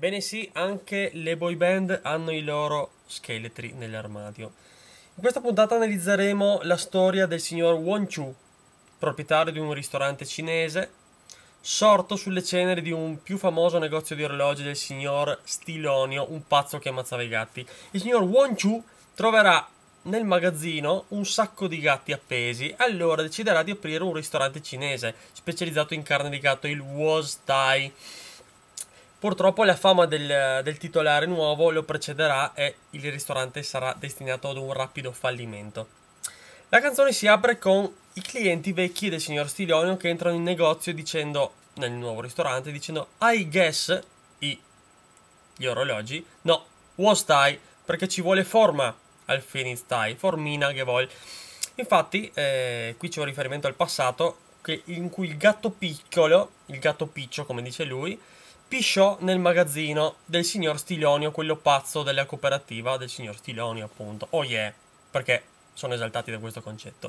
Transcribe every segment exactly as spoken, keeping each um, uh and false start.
Ebbene sì, anche le boy band hanno i loro scheletri nell'armadio. In questa puntata analizzeremo la storia del signor Won Chu, proprietario di un ristorante cinese, sorto sulle ceneri di un più famoso negozio di orologi del signor Stilonio, un pazzo che ammazzava i gatti. Il signor Won Chu troverà nel magazzino un sacco di gatti appesi, allora deciderà di aprire un ristorante cinese specializzato in carne di gatto, il Was Tai. Purtroppo la fama del, del titolare nuovo lo precederà e il ristorante sarà destinato ad un rapido fallimento. La canzone si apre con i clienti vecchi del signor Stilonio che entrano in negozio dicendo, nel nuovo ristorante, dicendo I guess, i, gli orologi, no, Was Tai, perché ci vuole forma al Phoenix Tai, formina che vuole. Infatti, eh, qui c'è un riferimento al passato che, in cui il gatto piccolo, il gatto piccio come dice lui, pisciò nel magazzino del signor Stilonio, quello pazzo della cooperativa del signor Stilonio, appunto. Oh yeah, perché sono esaltati da questo concetto.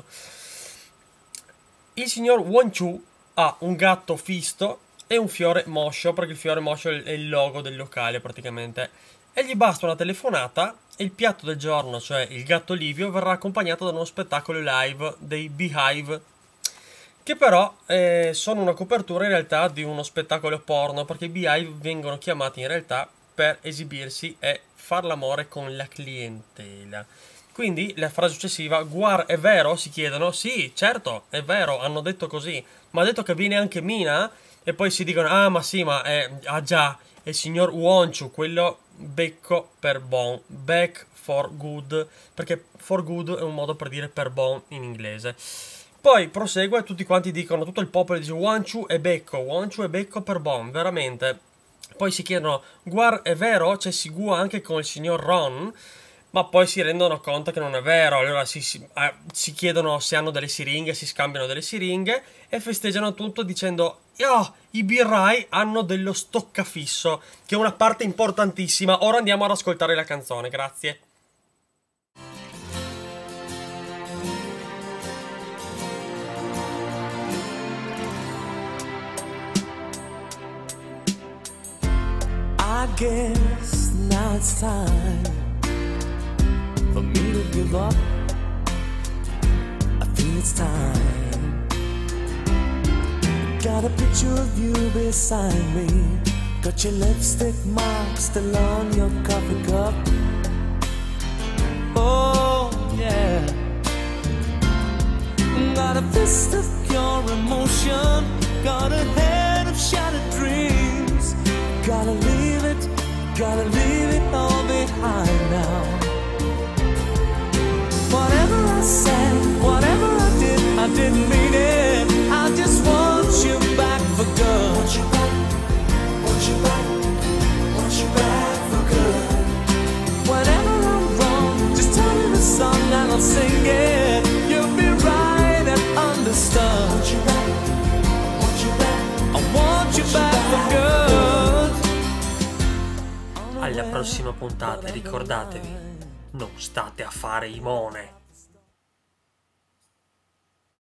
Il signor Won Chu ha un gatto fisto e un fiore moscio, perché il fiore moscio è il logo del locale praticamente. E gli basta una telefonata e il piatto del giorno, cioè il gatto Livio, verrà accompagnato da uno spettacolo live dei Beehive, che però eh, sono una copertura in realtà di uno spettacolo porno, perché i Beehive vengono chiamati in realtà per esibirsi e far l'amore con la clientela. Quindi la frase successiva, guar, è vero? Si chiedono. Sì, certo, è vero, hanno detto così. Ma ha detto che viene anche Mina? E poi si dicono, ah ma sì, ma è, ah già, è il signor Won Chu, quello becco per bon, back for good, perché for good è un modo per dire per bon in inglese. Poi prosegue, tutti quanti dicono, tutto il popolo dice Won Chu e becco, Won Chu e becco per bon, veramente. Poi si chiedono, guar, è vero? C'è Sigua anche con il signor Ron? Ma poi si rendono conto che non è vero, allora si, si, eh, si chiedono se hanno delle siringhe, si scambiano delle siringhe e festeggiano tutto dicendo oh, i birrai hanno dello stoccafisso, che è una parte importantissima. Ora andiamo ad ascoltare la canzone, grazie. I guess now it's time for me to give up. I feel it's time. Got a picture of you beside me. Got your lipstick mark still on your coffee cup. Oh yeah. Got a fist of pure emotion. Got a head of shattered dreams. Gotta leave it, gotta leave it all behind now. Whatever I said, whatever I did, I didn't mean it. I just want you back for good. Want you back, want you back, want you back for good. Whenever I'm wrong, just tell me the song and I'll sing it. You'll be right and understood. Want you back, want you back, I want you back for good. Alla prossima puntata, ricordatevi, non state a fare i mone.